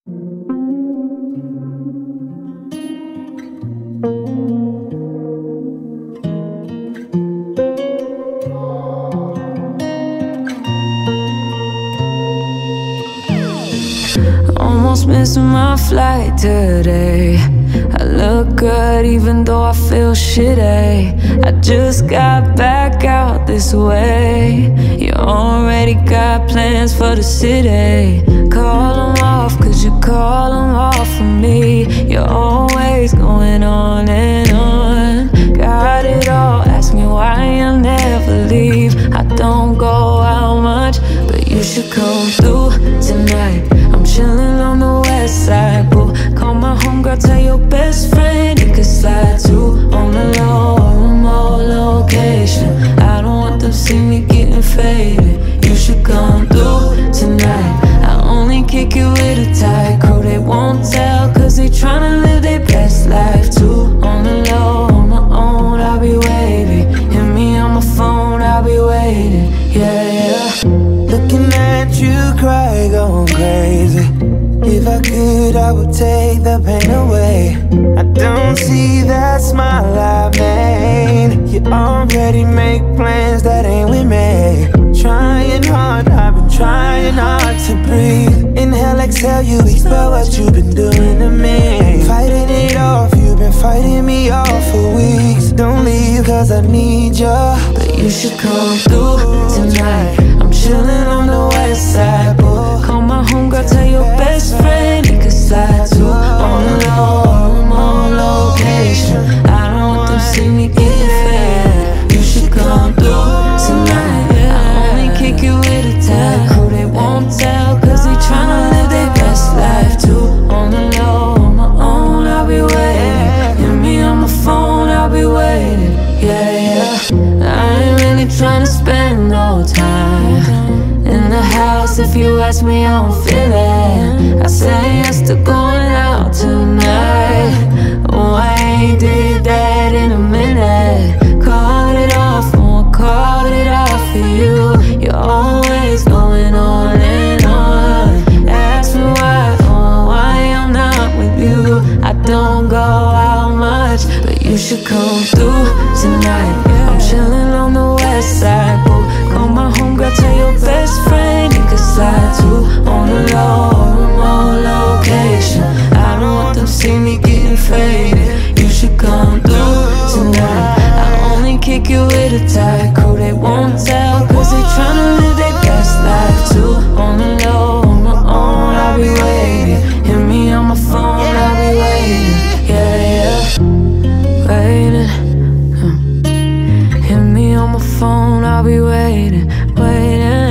Almost missing my flight today. I look good even though I feel shitty. I just got back out this way. You already got plans for the city. Call them off, cause you call them off for me. You're always going on and on. Got it all, ask me why I'll never leave. I don't go out much, but you should come through tonight. I'm chillin' on the west side, boo. Call my homegirl, tell your best friend he could slide too. On the low, remote location. I don't want them see me getting faded. You should come through tonight. I only kick it with a tight crew. They won't tell, cause they tryna live their best life too. On the low, on my own, I'll be wavy. Hit me on my phone, I'll be waiting. Yeah, yeah. Looking at you cry, going crazy. If I could, I would take the pain away. I don't see that smile I made. You already make plans that ain't with me. Trying hard, I've been trying hard to breathe. Inhale, exhale, you expel what you've been doing to me. Fighting it off, you've been fighting me off for weeks. Don't leave, cause I need ya. But you should come through tonight. I'm chillin' on the west side, boo. Call my homegirl, tell your best friend he could slide too. On the low, remote location. I don't want them see me getting fed. You should come through tonight. I only kick it with a tag crew. They won't tell, cause they tryna live their best life too. On the low, on my own, I'll be waiting. Hit me on my phone, I'll be waiting. Yeah, yeah. I ain't really tryna spend no time in the house. If you ask me, I don't feel it. I say yes to going out tonight. Oh, I ain't did that in a minute. Called it off, oh, I called it off for you. You're always going on and on. Ask me why, oh, why I'm not with you. I don't go out much, but you should come through tonight. I'm chillin' on the west side, boo. Call my homegirl, tell your best friend he could slide too. On the low, remote location. I don't want them see me getting faded. You should come through tonight. I only kick it with a tight crew. They won't tell, cause they tryna live their best life too. On the low, on my own, I'll be waiting. Hit me on my phone, I'll be waiting. Yeah, yeah, waiting. Hit me on my phone, I'll be waiting, waiting.